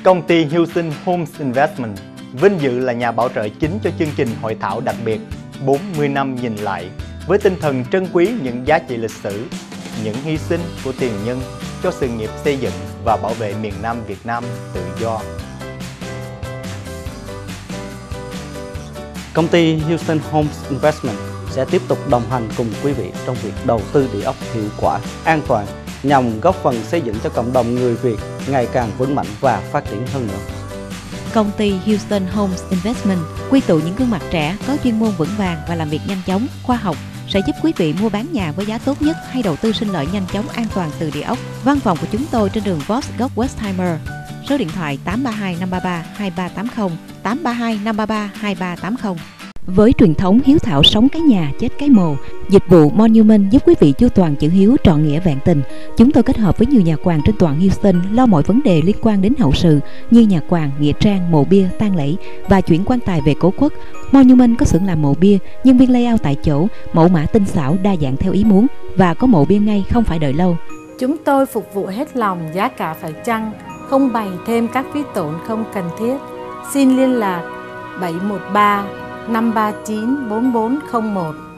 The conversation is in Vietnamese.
Công ty Houston Homes Investment vinh dự là nhà bảo trợ chính cho chương trình hội thảo đặc biệt 40 năm nhìn lại, với tinh thần trân quý những giá trị lịch sử, những hy sinh của tiền nhân cho sự nghiệp xây dựng và bảo vệ miền Nam Việt Nam tự do. Công ty Houston Homes Investment sẽ tiếp tục đồng hành cùng quý vị trong việc đầu tư địa ốc hiệu quả, an toàn, nhằm góp phần xây dựng cho cộng đồng người Việt ngày càng vững mạnh và phát triển hơn nữa. Công ty Houston Homes Investment quy tụ những gương mặt trẻ có chuyên môn vững vàng và làm việc nhanh chóng, khoa học, sẽ giúp quý vị mua bán nhà với giá tốt nhất hay đầu tư sinh lợi nhanh chóng, an toàn từ địa ốc. Văn phòng của chúng tôi trên đường Voss góc Westheimer. Số điện thoại 832 533 2380, 832 533 2380. Với truyền thống hiếu thảo sống cái nhà chết cái mồ, dịch vụ Monument giúp quý vị chu toàn chữ hiếu trọn nghĩa vẹn tình. Chúng tôi kết hợp với nhiều nhà quàng trên toàn Houston lo mọi vấn đề liên quan đến hậu sự như nhà quàng, nghĩa trang, mộ bia, tang lễ và chuyển quan tài về cố quốc. Monument có xưởng làm mộ bia, nhân viên layout tại chỗ, mẫu mã tinh xảo đa dạng theo ý muốn và có mộ bia ngay, không phải đợi lâu. Chúng tôi phục vụ hết lòng, giá cả phải chăng, không bày thêm các phí tổn không cần thiết. Xin liên lạc 713 539 4401.